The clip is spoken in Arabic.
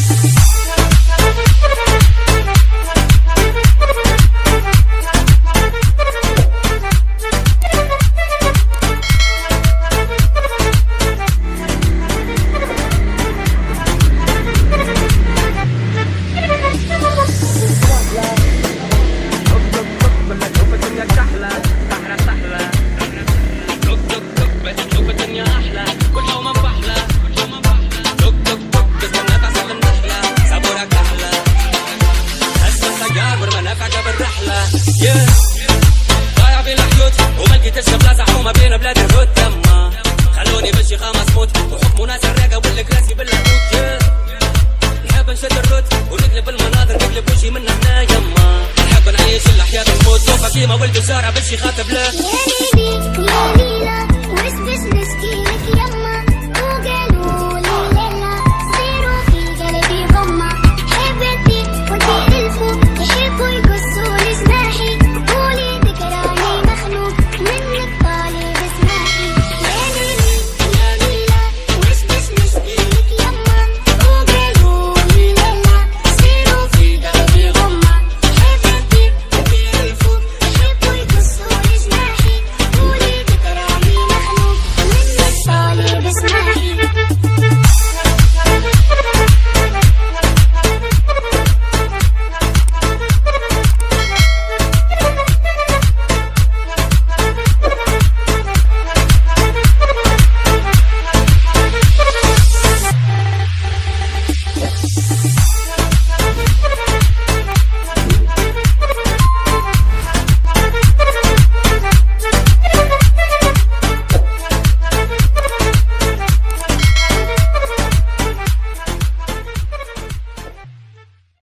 ضايع بين الحيوط وما لقيتش بلاصه حومه بين بلاد الهود تما خلوني بشي خمس موت وحكموا ناس الراقه والكراسي باللاهوت نحب نشد الروت ونقلب المناظر نقلب وجهي من هنا يما نحب نعيش الحياه الموت وفا كيما ولد الشارع بشي خاطب له